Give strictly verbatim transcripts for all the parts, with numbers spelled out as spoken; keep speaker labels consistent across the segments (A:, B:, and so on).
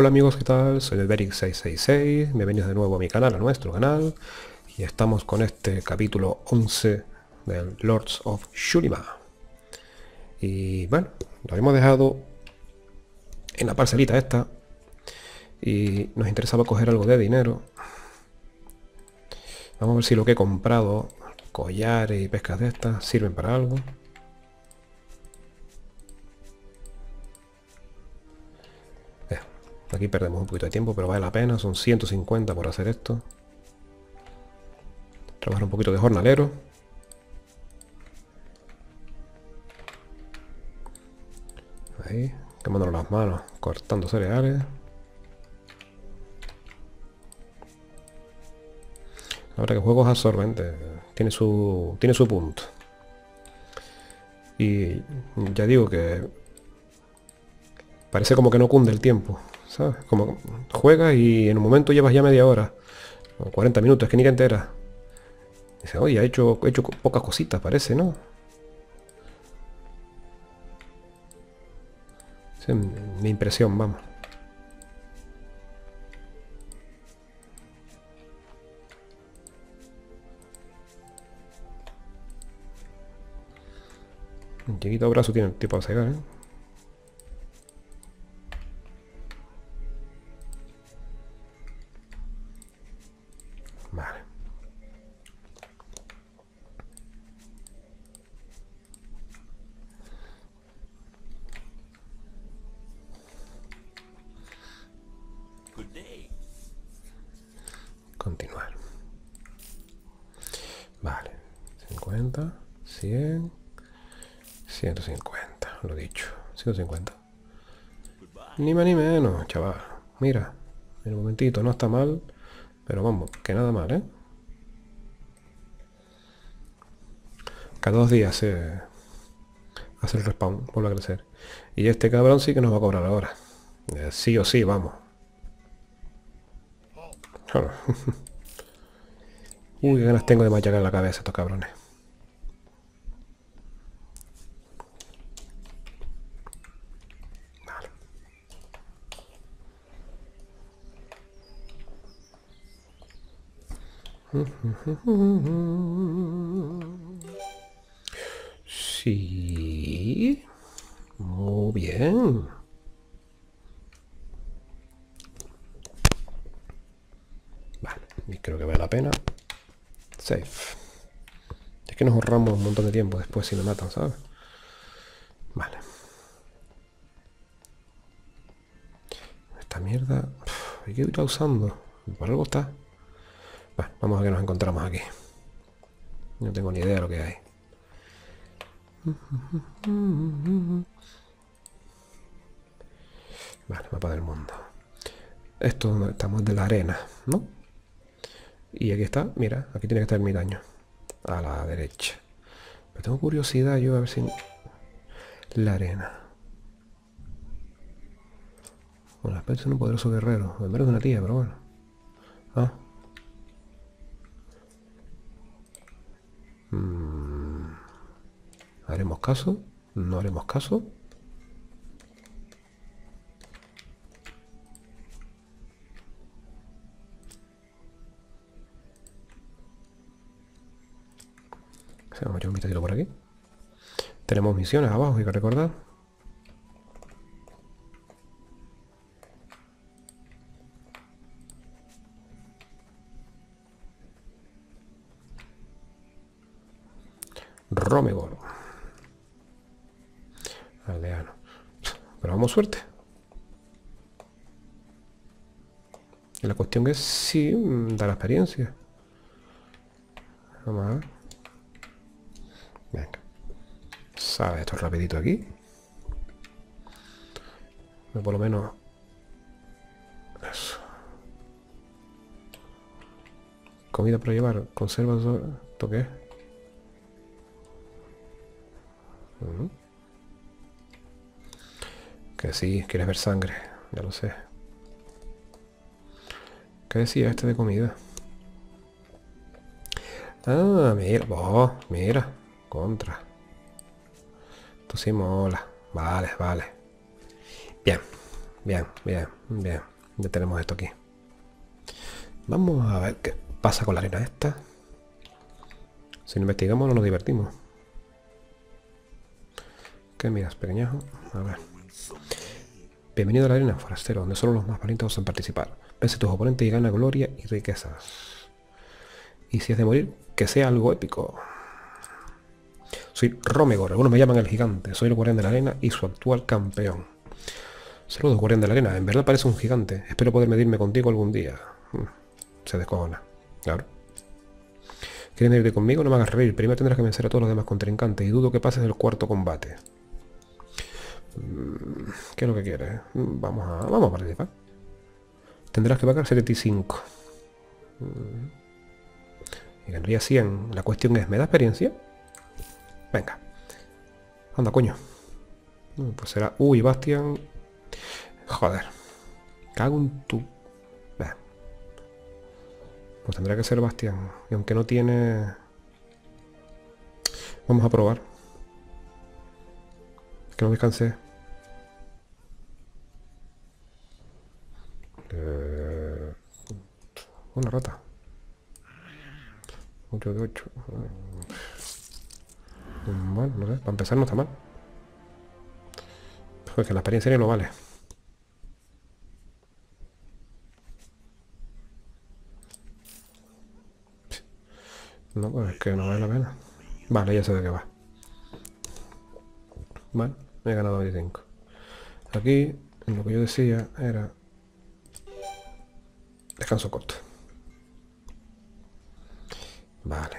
A: amigos, ¿qué tal? Soy Beric seis seis seis, bienvenidos de nuevo a mi canal, a nuestro canal. Y estamos con este capítulo once del Lords of Shurima. Y bueno, lo hemos dejado en la parcelita esta. Y nos interesaba coger algo de dinero. Vamos a ver si lo que he comprado, collares y pescas de estas, sirven para algo. Aquí perdemos un poquito de tiempo, pero vale la pena. Son ciento cincuenta por hacer esto. Trabajar un poquito de jornalero. Ahí, quemándonos las manos, cortando cereales. La verdad que juegos absorbentes. Tiene su, tiene su punto. Y ya digo que parece como que no cunde el tiempo, ¿sabes? Como juegas y en un momento llevas ya media hora, o cuarenta minutos, es que ni te enteras. Dice, oye, ha hecho, he hecho pocas cositas, parece, ¿no? Esa es mi impresión, vamos. Un chiquito brazo tiene el tipo de cegar, ¿eh? Vale. Continuar. Vale. cincuenta, cien, ciento cincuenta, lo dicho. ciento cincuenta. Ni más ni menos, chaval. Mira, en un momentito, no está mal. Pero vamos, que nada mal, ¿eh? Cada dos días se hace el respawn, vuelve a crecer. Y este cabrón sí que nos va a cobrar ahora. Eh, sí o sí, vamos. Uy, qué ganas tengo de machacar la cabeza a estos cabrones. Sí. Muy bien. Vale, y creo que vale la pena. Safe. Es que nos ahorramos un montón de tiempo después si me matan, ¿sabes? Vale. Esta mierda... ¿Y qué está usando? Por algo está. Bueno, vamos a ver qué nos encontramos aquí. No tengo ni idea de lo que hay. Vale, mapa del mundo. Esto es donde estamos, de la arena, ¿no? Y aquí está, mira, aquí tiene que estar el miraño. A la derecha. Pero tengo curiosidad yo a ver si... La arena. Bueno, la especie es un poderoso guerrero. En menos de una tía, pero bueno. Ah. Mm. ¿Haremos caso? ¿No haremos caso? Se vamos a echar un vistacito por aquí. Tenemos misiones abajo, hay que recordar. Romegor. Aldeano. Pero vamos, suerte. Y la cuestión es si da la experiencia. Vamos a ver. Venga. Sabe esto rapidito aquí. Por lo menos... Eso. Comida para llevar. Conservas... ¿Esto qué es? Uh-huh. Que sí, quieres ver sangre. Ya lo sé. ¿Qué decía este de comida? Ah, mira. Oh, mira. Contra. Esto sí mola. Vale, vale. Bien. Bien, bien, bien. Ya tenemos esto aquí. Vamos a ver qué pasa con la arena esta. Si no investigamos no nos divertimos. ¿Qué miras, pequeñajo? A ver. Bienvenido a la arena, forastero, donde solo los más valientes osan participar. Vence a tus oponentes y gana gloria y riquezas. Y si es de morir, que sea algo épico. Soy Romegor, algunos me llaman el gigante. Soy el guardián de la arena y su actual campeón. Saludos, guardián de la arena. En verdad parece un gigante. Espero poder medirme contigo algún día. Se descojona. Claro. ¿Quieres medirte conmigo? No me hagas reír. Primero tendrás que vencer a todos los demás contrincantes. Y dudo que pases el cuarto combate. ¿Qué es lo que quieres? Vamos a, vamos a participar. Tendrás que pagar setenta y cinco. Y ganaría cien. La cuestión es, ¿me da experiencia? Venga. Anda, coño. Pues será... Uy, Bastian. Joder. Cago en tu... Bah. Pues tendrá que ser Bastian. Y aunque no tiene... Vamos a probar. Que no descansé. Eh... Una rata. ocho de ocho. Bueno, no sé. Para empezar no está mal. Pues que la experiencia no vale. No, pues es que no vale la pena. Vale, ya sé de qué va. Vale, he ganado veinticinco. Aquí, lo que yo decía era... Descanso corto. Vale.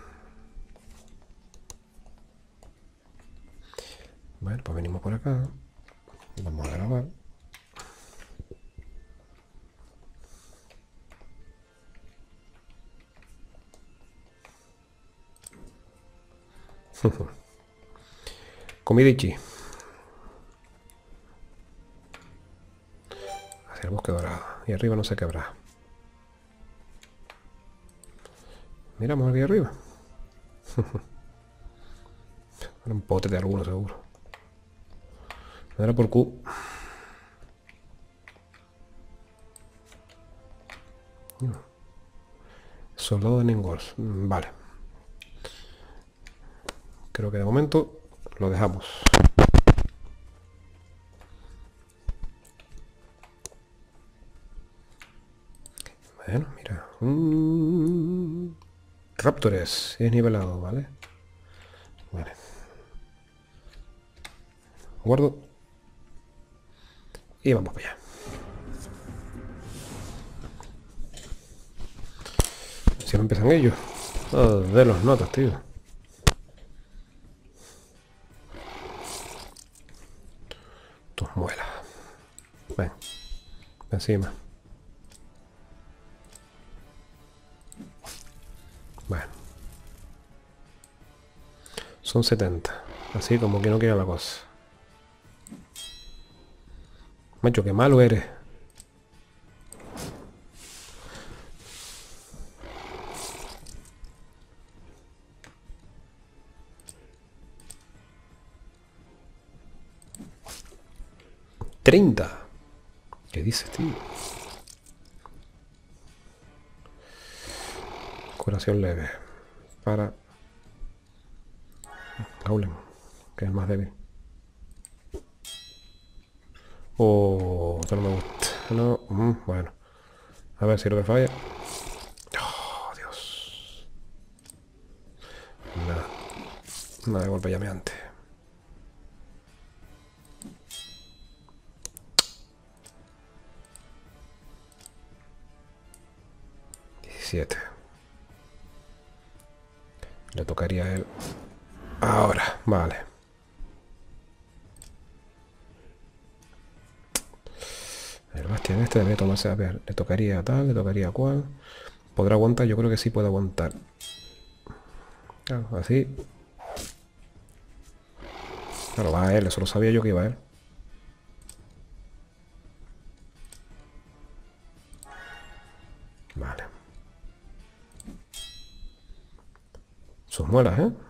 A: Bueno, pues venimos por acá. Vamos a grabar. Comidichi. Hacia el bosque dorado. Y arriba no sé qué habrá. Miramos aquí arriba. Un pote de alguno seguro. Me dará por Q. Soldado de Ningols. Vale. Creo que de momento lo dejamos. Bueno, mira. Mm, Raptores. Es nivelado, ¿vale? Vale. Guardo. Y vamos para allá. Si no empiezan ellos. Oh, de los notas, tío. Tus muelas. Ven. Encima. Bueno. Son setenta. Así como que no quiera la cosa. Macho, qué malo eres. treinta. ¿Qué dices, tío? Curación leve. Para... Gaulen, que es el más débil. Oh, esto no me gusta. No, mm, bueno. A ver si lo que falla. Oh, Dios. Nada. Nada de golpe llameante. diecisiete. Le tocaría a él. Ahora, vale. El Bastian este debe tomarse, a ver, le tocaría a tal, le tocaría a cual. ¿Podrá aguantar? Yo creo que sí puede aguantar. Claro, así. Claro, va a él, eso lo sabía yo que iba a él. Vale. Sus muelas, ¿eh?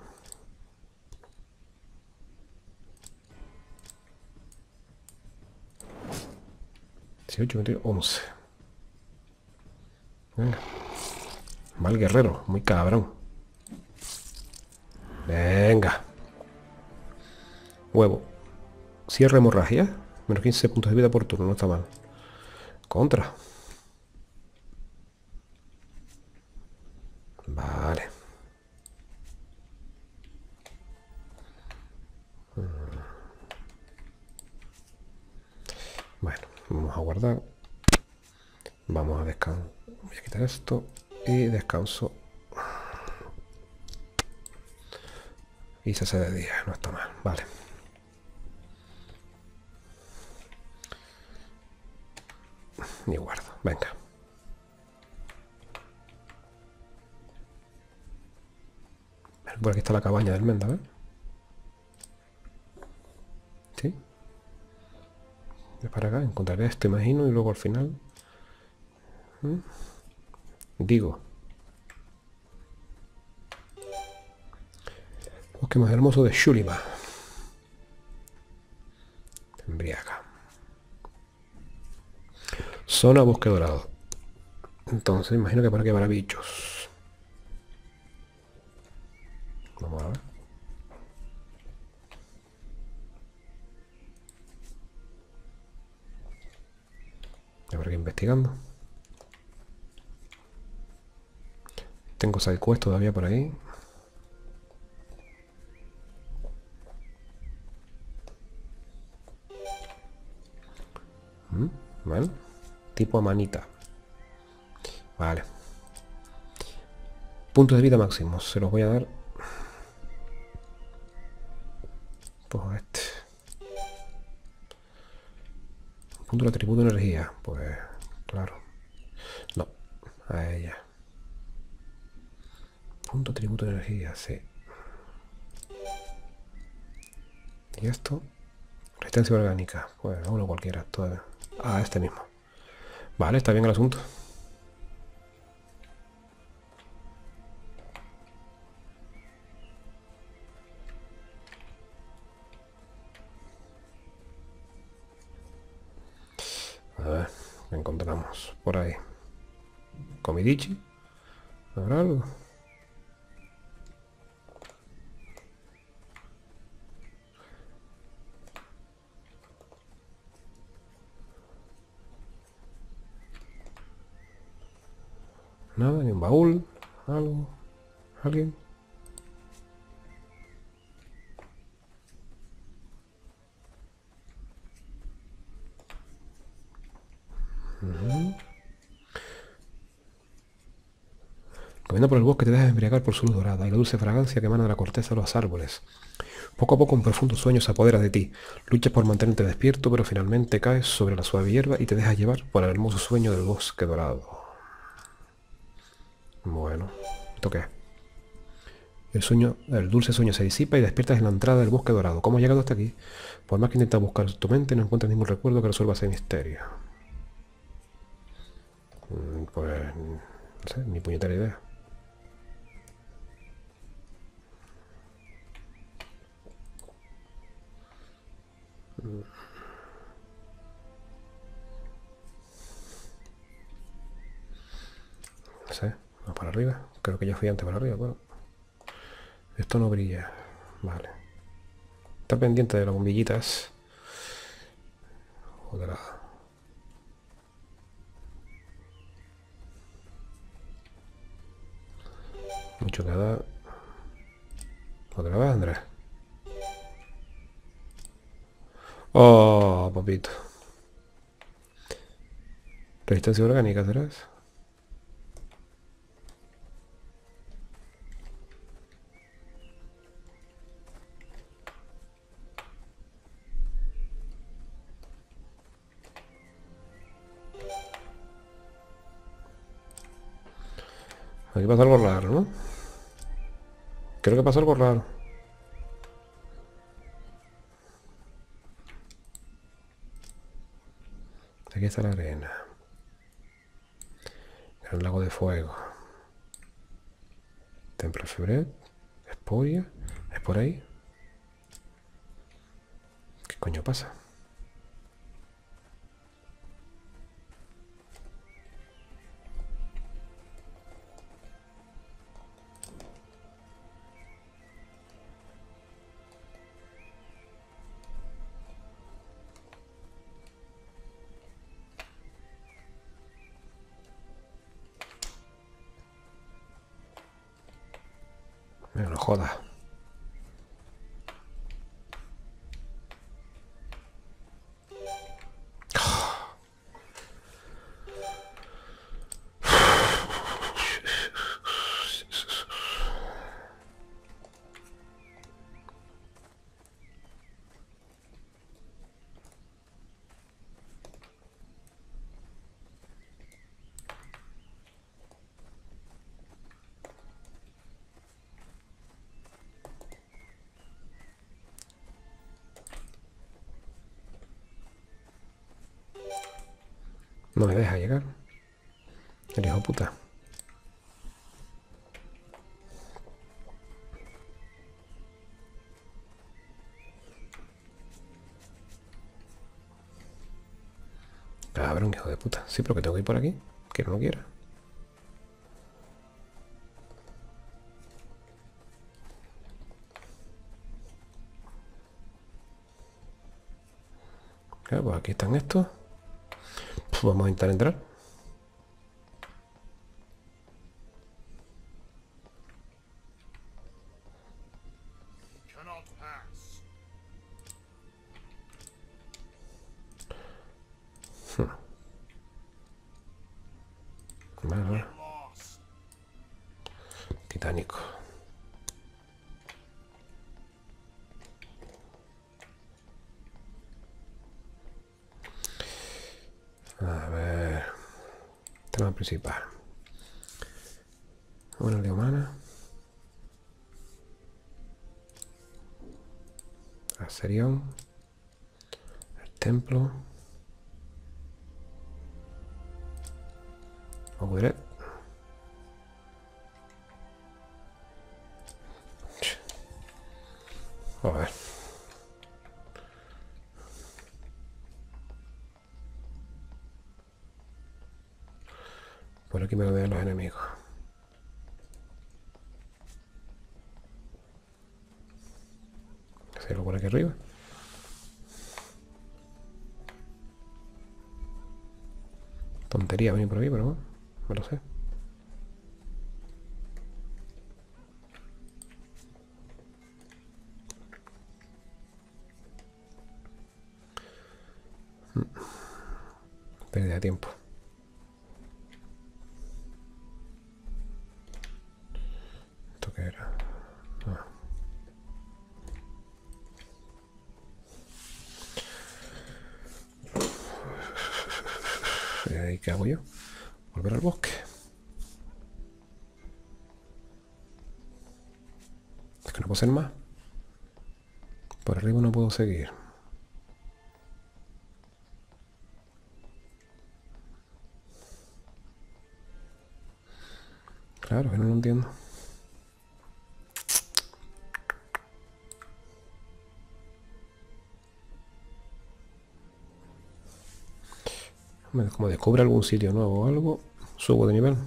A: dieciocho, veinte, once. Venga. Mal guerrero, muy cabrón. Venga. Huevo. Cierre hemorragia. Menos quince puntos de vida por turno, no está mal. Contra. Vale. Bueno, vamos a guardar. Vamos a descansar. Voy a quitar esto. Y descanso. Y se hace de día, no está mal. Vale. Y guardo. Venga. Por aquí está la cabaña del Menda, ¿ves? Sí. De para acá encontraré esto, imagino, y luego al final. ¿Mm? Digo. Bosque más hermoso de Shulima. Embriaga. Zona bosque dorado. Entonces imagino que para aquí habrá bichos. Vamos a ver. Habrá que ir investigando. Tengo sidequest todavía por ahí. Mm, vale. Tipo a manita. Vale. Puntos de vida máximos. Se los voy a dar. Pues a este. Punto de atributo de energía. Pues claro. No. A ella. Punto atributo de energía, sí. Y esto. Resistencia orgánica. Pues uno cualquiera. Todo. Ah, este mismo. Vale, está bien el asunto. A ver, ¿qué encontramos por ahí? Comidichi. ¿Habrá algo? Nada, ni un baúl. Algo. ¿Alguien? Uh-huh. Caminando por el bosque te dejas embriagar por su luz dorada y la dulce fragancia que emana de la corteza de los árboles. Poco a poco un profundo sueño se apodera de ti. Luchas por mantenerte despierto, pero finalmente caes sobre la suave hierba y te dejas llevar por el hermoso sueño del bosque dorado. Bueno, ¿esto qué es? El sueño, el dulce sueño se disipa y despiertas en la entrada del bosque dorado. ¿Cómo has llegado hasta aquí? Por más que intentas buscar tu mente, no encuentras ningún recuerdo que resuelva ese misterio. Pues... no sé, ni puñetera idea. No sé, vamos para arriba. Creo que ya fui antes para arriba, bueno. Esto no brilla. Vale. Está pendiente de las bombillitas. Joder. Mucho que dar. Otra vez, Andrés. Oh, papito. Resistencia orgánica, ¿serás? Aquí pasa algo raro, ¿no? Creo que pasa algo raro. Aquí está la arena. Gran lago de fuego. Templo de Febret. Esporia. ¿Es por ahí? ¿Qué coño pasa? No jodas. No me deja llegar. El hijo puta. Cabrón, hijo de puta. Sí, pero que tengo que ir por aquí. Que no lo quiera. Claro, pues aquí están estos. Pues vamos a intentar entrar. Vale, vale. Titánico. A ver. Tema principal. Una aldea humana. Aserión. El templo. Audret. Joder. Por aquí me lo vean los enemigos. ¿Hacerlo por aquí arriba? Tontería venir por aquí, pero bueno, me lo sé. Pérdida de tiempo. ¿Esto qué era? Ah. ¿Y qué hago yo? Volver al bosque. Es que no puedo hacer más. Por arriba no puedo seguir. Claro, que no lo entiendo. Como descubre algún sitio nuevo o algo, subo de nivel.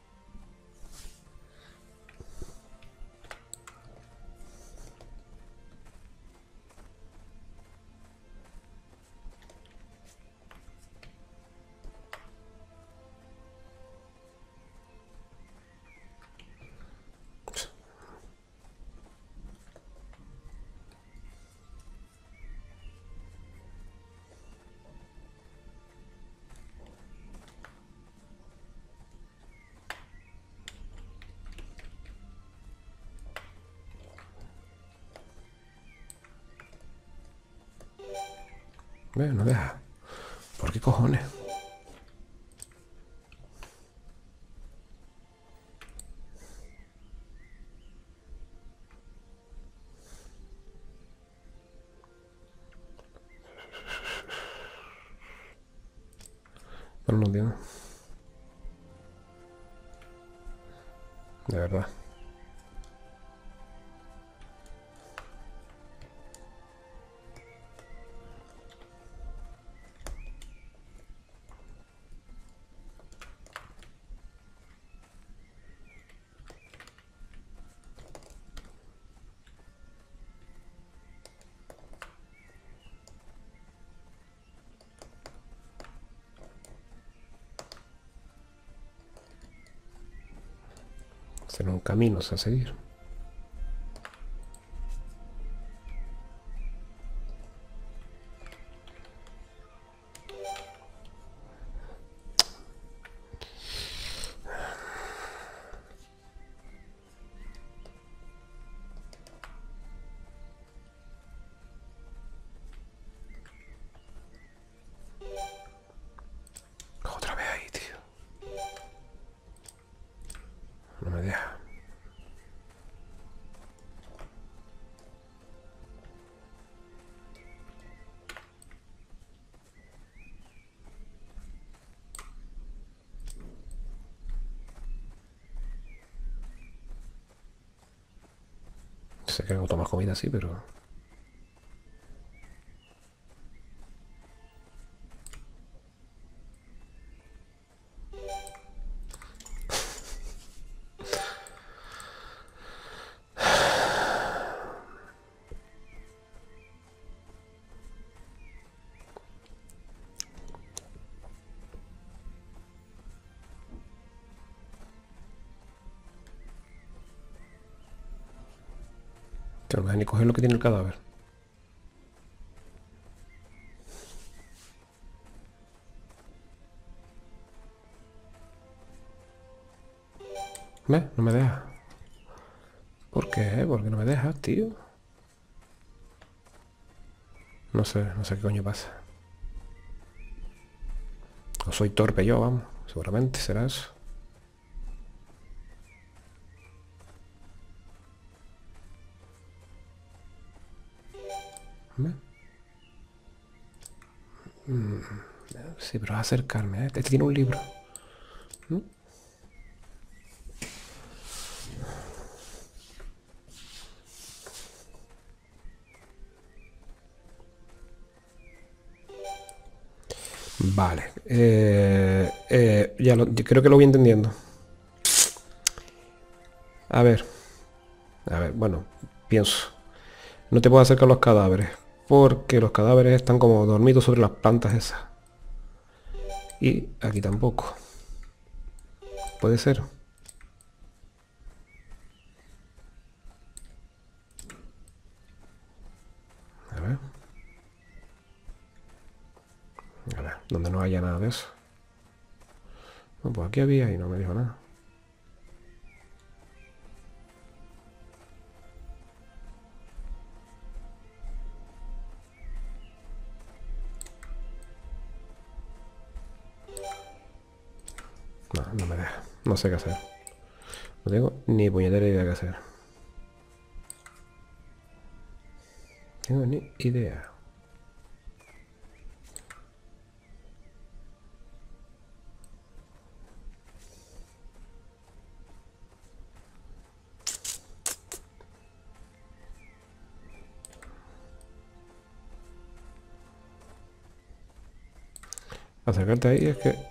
A: Bueno, no deja. ¿Por qué cojones? No lo entiendo. De verdad. Serán caminos a seguir. Sé que hago tomar comida así, pero... Que no me deja ni coger lo que tiene el cadáver. ¿Ves? No me deja. ¿Por qué? ¿Por qué no me dejas, tío? No sé, no sé qué coño pasa. O soy torpe yo, vamos. Seguramente será eso. ¿Ves? Mm, sí, pero acercarme, ¿eh? Este tiene un libro. ¿Mm? Vale. Eh, eh, ya lo, creo que lo voy entendiendo. A ver. A ver, bueno, pienso. No te puedo acercar a los cadáveres. Porque los cadáveres están como dormidos sobre las plantas esas. Y aquí tampoco. Puede ser. A ver. A ver, donde no haya nada de eso. No, pues aquí había y no me dijo nada. No, no me deja. No sé qué hacer. No tengo ni puñetera idea qué hacer. Tengo ni idea. Acercarte ahí es que...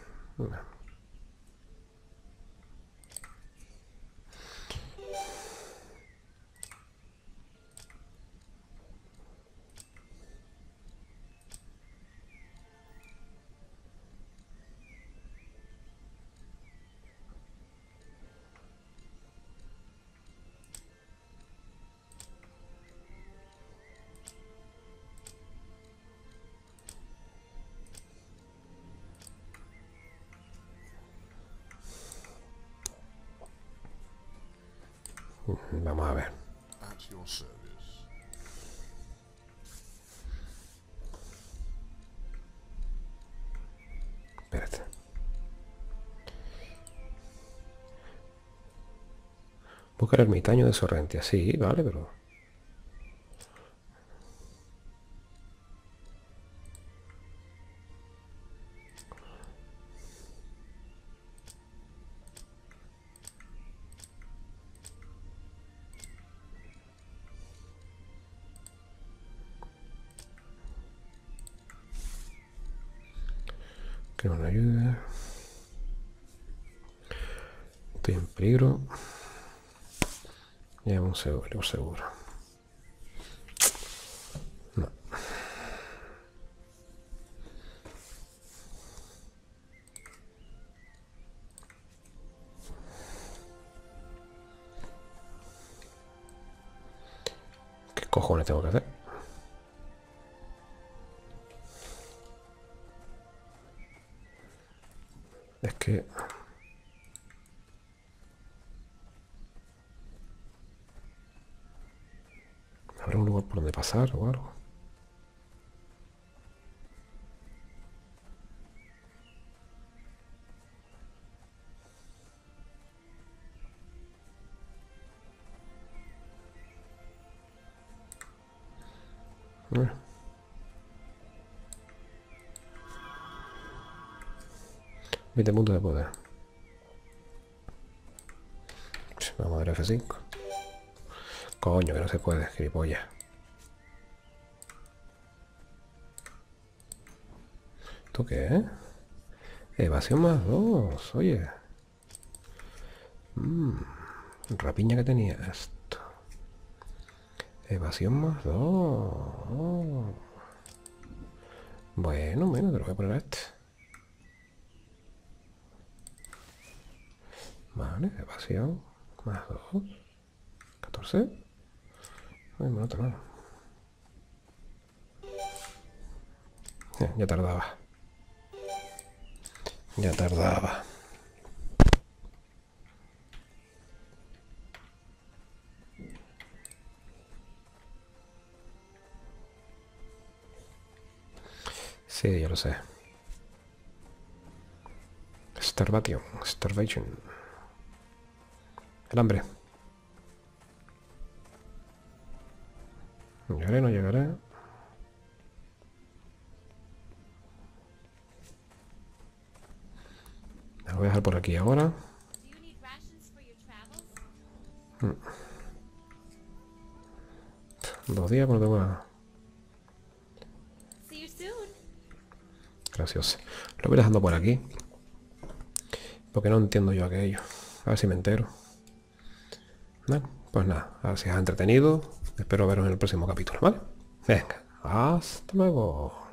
A: Vamos a ver. Espérate. Buscar ermitaño de Sorrentia. Sí, vale, pero... Que no me ayude. Estoy en peligro. Ya un seguro, un seguro. No. ¿Qué cojones tengo que hacer? Es que... ¿Habrá un lugar por donde pasar o algo? Eh. veinte puntos de poder. Vamos a dar F cinco. Coño, que no se puede, gilipollas. ¿Esto qué es? Evasión más dos, oye. Mmm, rapiña que tenía esto. Evasión más dos. Oh. Bueno, bueno, te lo voy a poner a este. Vale, evasión más dos. catorce. Ay, me lo otro lado. Ya, ya tardaba. Ya tardaba. Sí, ya lo sé. Starvation. Starvation. El hambre. Llegaré, no llegaré. Me lo voy a dejar por aquí ahora. Hmm. Dos días cuando tengo nada. Gracioso. Lo voy dejando por aquí. Porque no entiendo yo aquello. A ver si me entero. Bueno, pues nada. A ver si os ha entretenido. Espero veros en el próximo capítulo, ¿vale? Venga. Hasta luego.